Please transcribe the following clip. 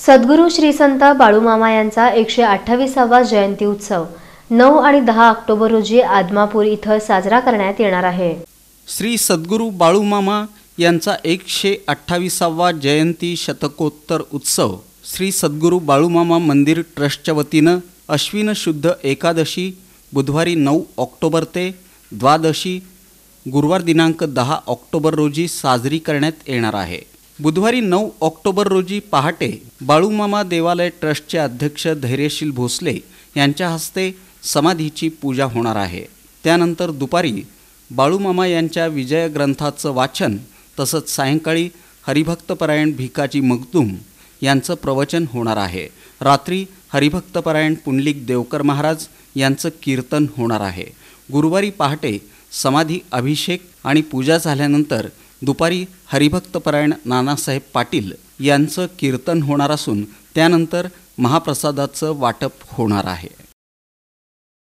सद्गुरू श्री संत बाळूमामा यांचा 128वा जयंती उत्सव 9 आणि 10 ऑक्टोबर रोजी आदमापूर इथं साजरा करण्यात येणार आहे। श्री सद्गुरू बाळूमामा यांचा 128वा जयंती शतकोत्तर उत्सव श्री सद्गुरू बाळूमामा मंदिर ट्रस्टच्या वतीनं अश्विन शुद्ध एकादशी बुधवारी 9 ऑक्टोबर ते द्वादशी गुरुवार दिनांक 10 ऑक्टोबर रोजी साजरी करण्यात येणार आहे। बुधवारी 9 ऑक्टोबर रोजी पहाटे बाळूमामा देवालय ट्रस्टचे अध्यक्ष धैर्यशील भोसले यांच्या हस्ते समाधीची पूजा होणार आहे। त्यानंतर दुपारी बाळूमामा यांच्या विजय ग्रंथाचं वाचन तसंच सायंकाळी हरिभक्तपरायण भिकाजी मगदूम यांचं प्रवचन होणार आहे। रात्री हरिभक्तपरायण पुंडलिक देवकर महाराज यांचं कीर्तन होणार आहे। गुरुवारी पहाटे समाधी अभिषेक आणि पूजा झाल्यानंतर दुपारी हरिभक्तपरायण नानासाहेब पाटील यांचं कीर्तन होणार असून त्यानंतर महाप्रसादाचं वाटप होणार आहे।